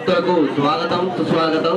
భక్తులకు స్వాగతం సుస్వాగతం.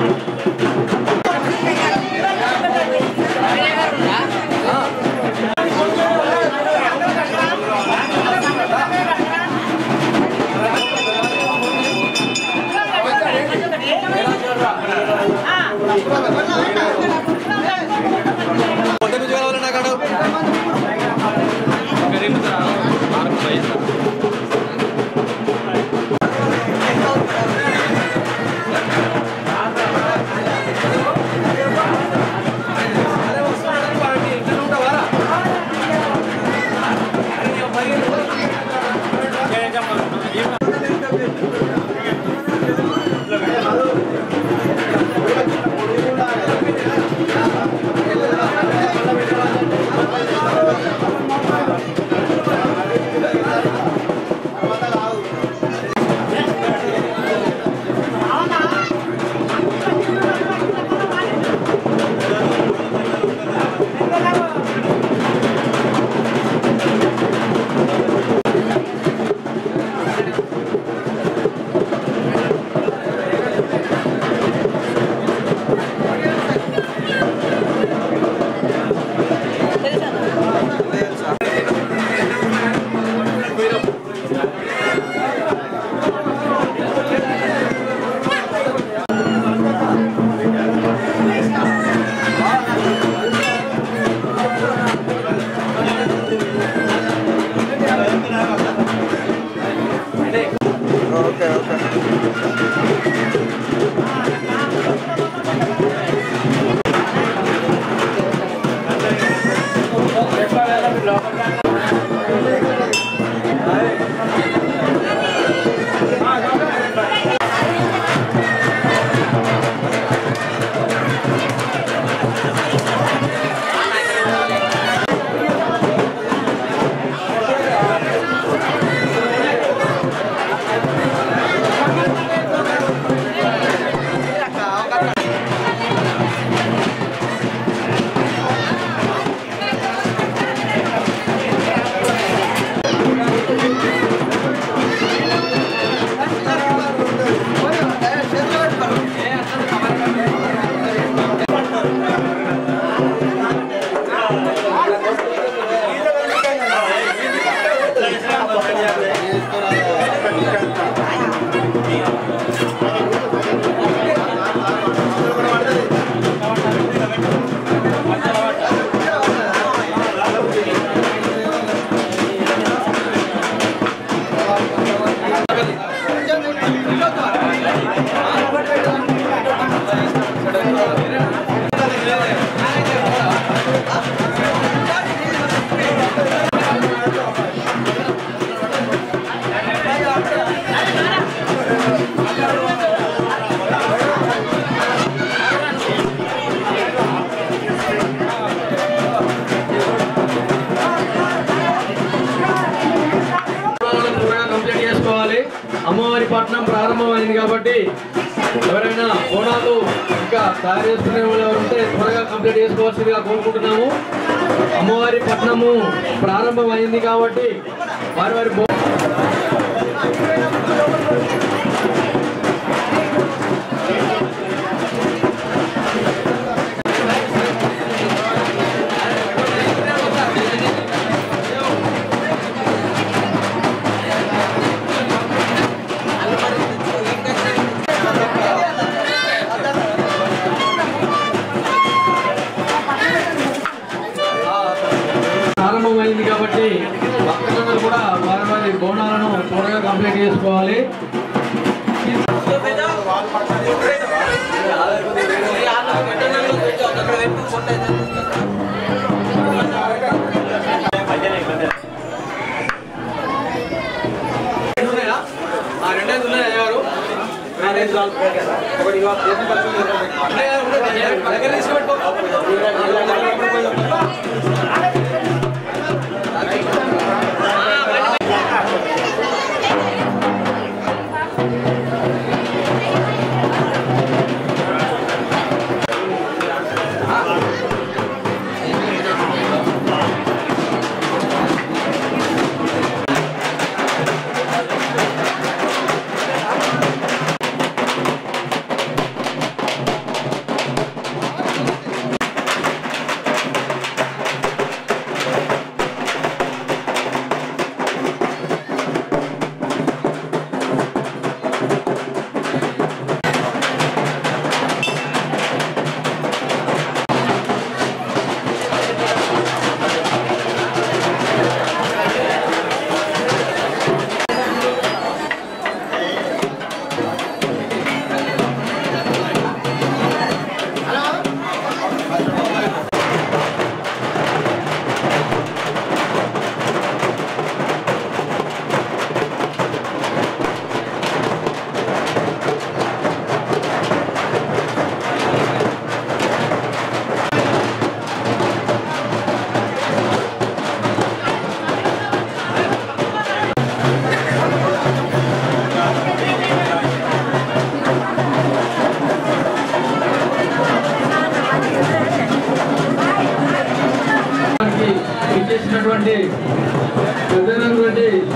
అమ్మవారి పట్నం ప్రారంభమైంది కాబట్టి ఎవరైనా బోనాలు ఇంకా తయారు చేసుకునే వాళ్ళు ఎవరుంటే త్వరగా కంప్లీట్ చేసుకోవాల్సిందిగా కోరుకుంటున్నాము. అమ్మవారి పట్నము ప్రారంభమైంది కాబట్టి వారి వారి ప్రారంభమైంది కాబట్టి భక్తులందరూ కూడా వారి వారి బోనాలను త్వరగా కంప్లీట్ చేసుకోవాలి. రెండేది ఉన్నాయి ఎవరు దగ్గర తీసుకుపెట్టుకో.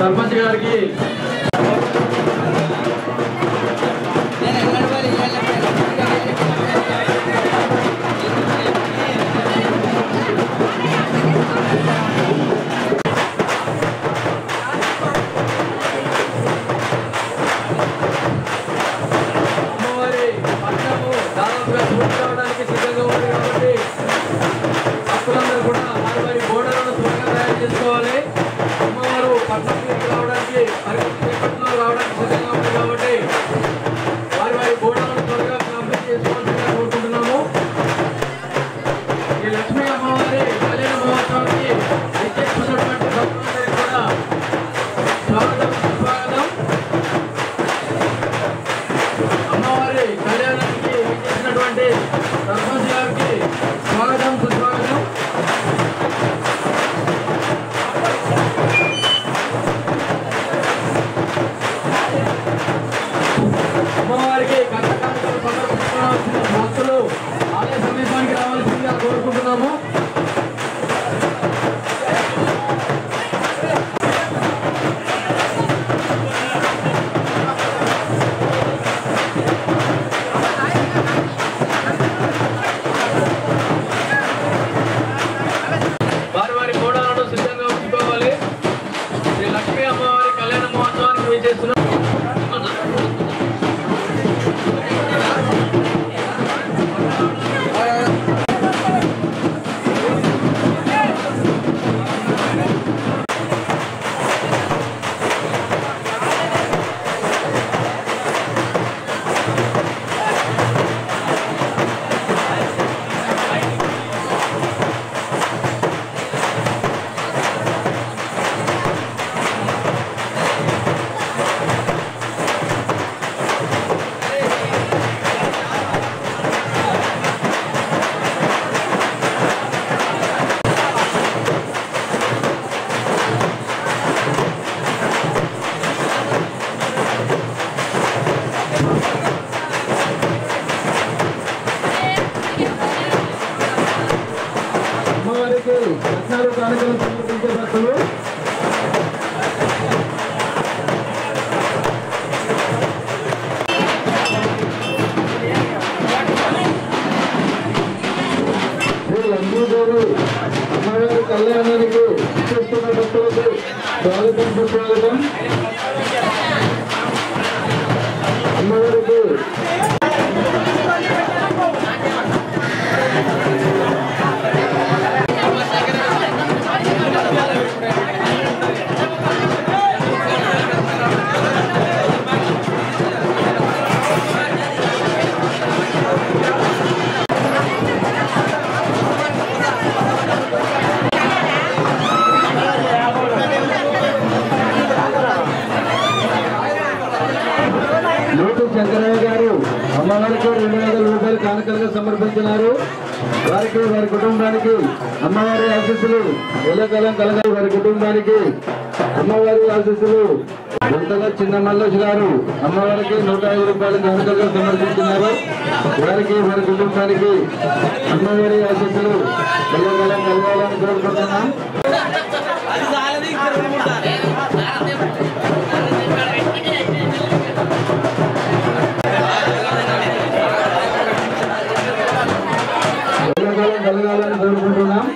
సర్పంచ్ గారికి సిద్ధంగా ఉంది కాబట్టి భక్తులందరూ కూడా వారి వారి బోర్డులను త్వరగా తయారు చేసుకోవాలి. అమ్మవారు పట్టణంలోకి రావడానికి రావడానికి సిద్ధంగా ఉంది కాబట్టి వారి వారి బోర్డులను త్వరగా కంప్లీట్ చేసుకోవాల్సిందిగా కోరుకుంటున్నాము. ఈ లక్ష్మీ అమ్మవారి కళ్యాణ మహోత్సవానికి విచ్చేస్తున్నటువంటి భక్తులందరికీ కూడా స్వాగతం సుస్వాగతం. అమ్మవారి కళ్యాణానికి విచ్చేసినటువంటి సర్పంచ్ గారికి స్వాగతం సుస్వాగతం. అమ్మవారికి కష్టకాంక్షలు సమర్పించాల్సిన భక్తులు ఆలయ సమీపానికి రావాల్సిందిగా కోరుకుంటున్నాము. సిద్ధంగా ఉంచుకోవాలి. శ్రీ లక్ష్మీ అమ్మవారి కళ్యాణ మహోత్సవానికి విచ్చేస్తున్నాం. అమ్మవారికి రత్నాలు కానుకలు సమర్పించే భక్తులు అమ్మవారి కళ్యాణానికి చూస్తున్న భక్తులకు స్వాగతం సుస్వాగతం. అమ్మవారికి శంకరయ్య గారు అమ్మవారికి 200 రూపాయలు కానుకలుగా సమర్పించినారు. వారికి వారి కుటుంబానికి అమ్మవారి ఆశీస్సులు ఎల్లకాలం కలగాలి. వారి కుటుంబానికి అమ్మవారి ఆశీస్సులు. గుంతల చిన్న మల్లేష్ గారు అమ్మవారికి 105 రూపాయలు కానుకలుగా సమర్పించినారు. వారికి వారి కుటుంబానికి అమ్మవారి ఆశీస్సులు ఎల్లకాలం కలగాలని కోరుకుంటున్నాం. కలగాలని కోరుకుంటున్నాం.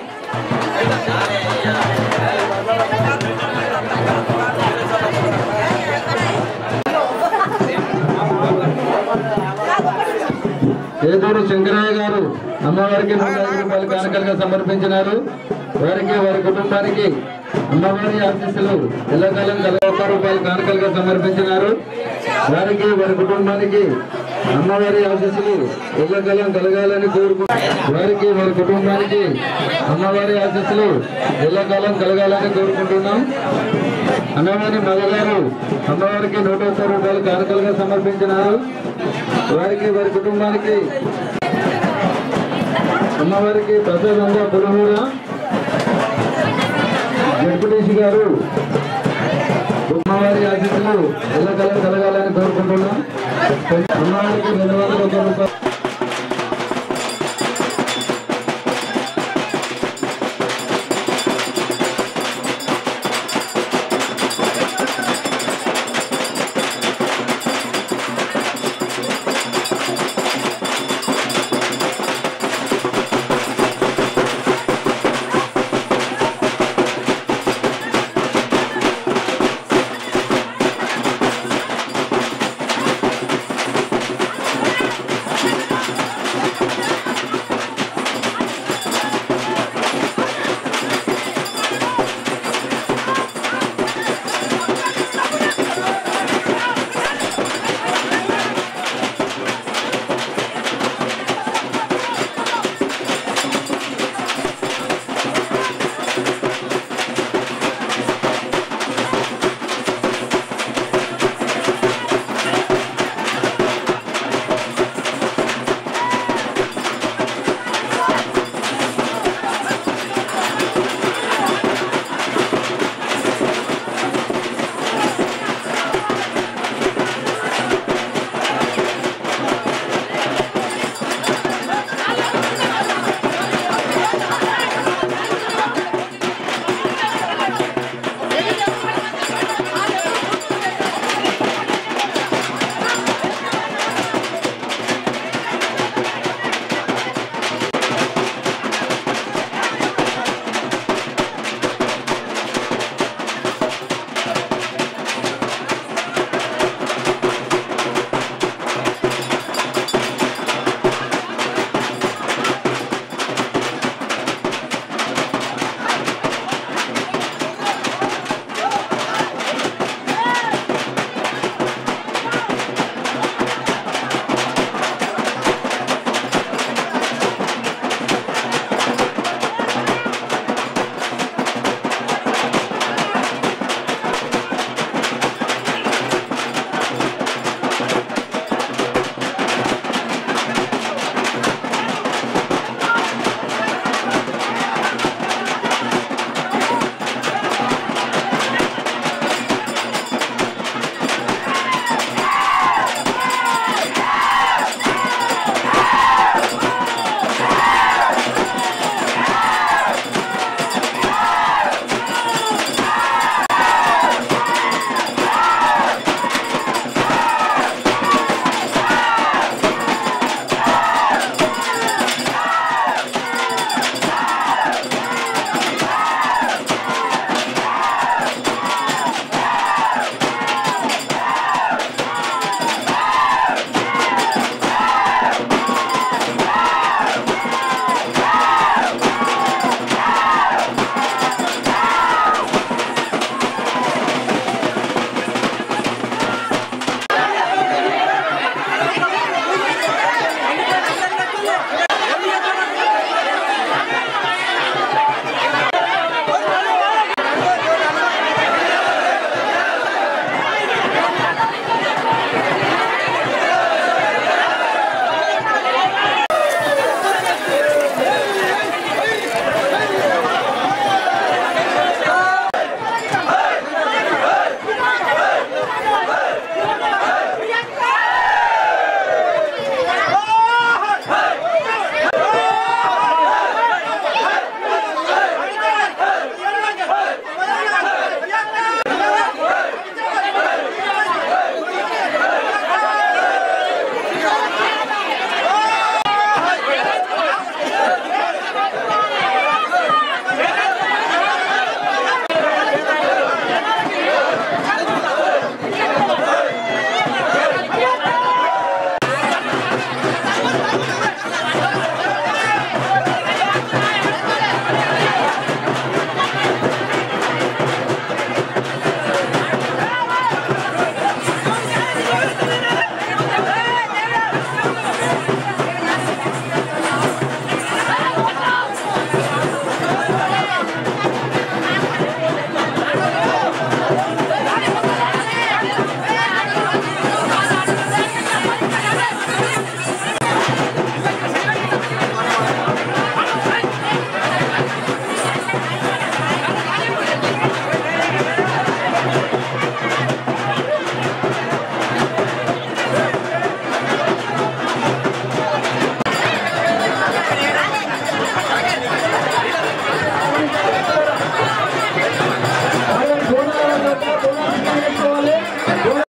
ఏదూరు శంకరయ్య గారు అమ్మవారికి 105 రూపాయలు కానుకలుగా సమర్పించినారు. వారికి వారి కుటుంబానికి అమ్మవారి ఆశీస్సులు ఎల్లకాలం 1 రూపాయలు కానుకలుగా సమర్పించినారు. వారికి వారి కుటుంబానికి అమ్మవారి ఆశీస్సులు ఎల్లకాలం కలగాలని కోరుకుంటున్నారు. వారికి వారి కుటుంబానికి అమ్మవారి ఆశీస్సులు ఎల్లకాలం కలగాలని కోరుకుంటున్నాం. అన్నవారి మగగారు అమ్మవారికి 101 రూపాయలు కానుకలుగా సమర్పించినారు. వారికి వారి కుటుంబానికి అమ్మవారికి ప్రసాదంగా పులిహోర జడ్పీటీసీ గారు అమ్మవారి ఆశీస్సులు ఎల్లకాలం కలగాలని కోరుకుంటున్నాం. అమ్మవారికి 201 రూపాయలు